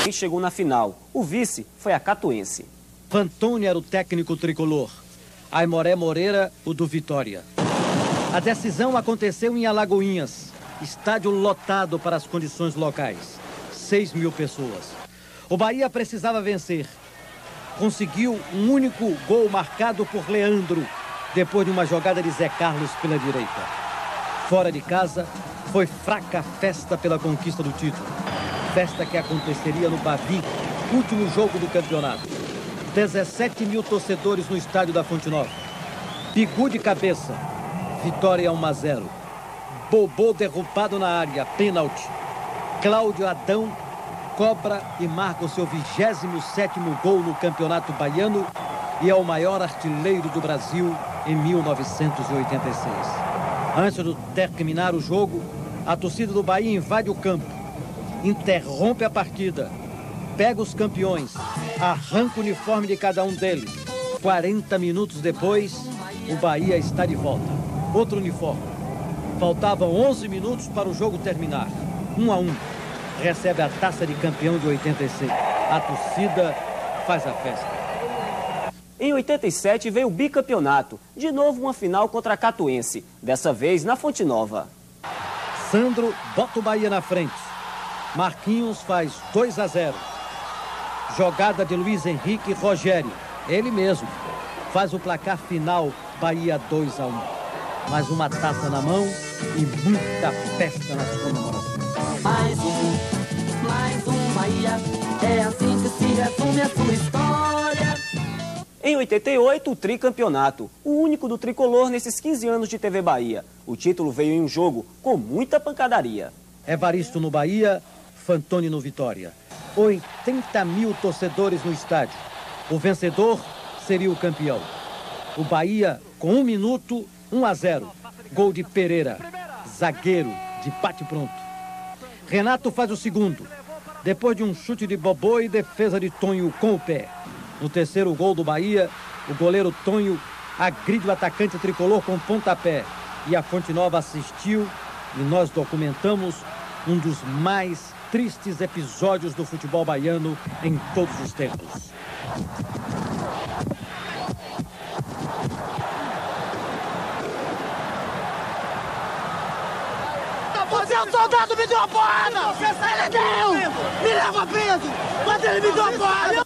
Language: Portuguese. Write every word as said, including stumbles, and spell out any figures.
também chegou na final. O vice foi a Catuense. Fantoni era o técnico tricolor. Aimoré Moreira, o do Vitória. A decisão aconteceu em Alagoinhas. Estádio lotado para as condições locais. Seis mil pessoas. O Bahia precisava vencer. Conseguiu um único gol marcado por Leandro, depois de uma jogada de Zé Carlos pela direita. Fora de casa, foi fraca festa pela conquista do título. Festa que aconteceria no Bavi, último jogo do campeonato. dezessete mil torcedores no estádio da Fonte Nova. Bigu de cabeça. Vitória um a zero. Bobô derrubado na área, pênalti. Cláudio Adão cobra e marca o seu vigésimo sétimo gol no Campeonato Baiano e é o maior artilheiro do Brasil em mil novecentos e oitenta e seis. Antes de terminar o jogo, a torcida do Bahia invade o campo, interrompe a partida, pega os campeões, arranca o uniforme de cada um deles. quarenta minutos depois, o Bahia está de volta. Outro uniforme. Faltavam onze minutos para o jogo terminar. Um a um. Recebe a taça de campeão de oitenta e seis. A torcida faz a festa. Em oitenta e sete veio o bicampeonato. De novo uma final contra a Catuense. Dessa vez na Fonte Nova. Sandro bota o Bahia na frente. Marquinhos faz dois a zero. Jogada de Luiz Henrique Rogério. Ele mesmo. Faz o placar final. Bahia dois a um. Mais uma taça na mão e muita festa nas comemorações. Mais um, mais um Bahia, é assim que se resume a sua história. Em oitenta e oito, o tricampeonato, o único do tricolor nesses quinze anos de T V Bahia. O título veio em um jogo com muita pancadaria. Evaristo no Bahia, Fantoni no Vitória. oitenta mil torcedores no estádio. O vencedor seria o campeão. O Bahia, com um minuto, um a zero. Gol de Pereira, zagueiro, de bate-pronto. Renato faz o segundo, depois de um chute de Bobô e defesa de Tonho com o pé. No terceiro gol do Bahia, o goleiro Tonho agride o atacante tricolor com pontapé. E a Fonte Nova assistiu e nós documentamos um dos mais tristes episódios do futebol baiano em todos os tempos. Você é um soldado, me deu a porrada! Você sai deu! Me leva preso! Mas ele me deu a porrada!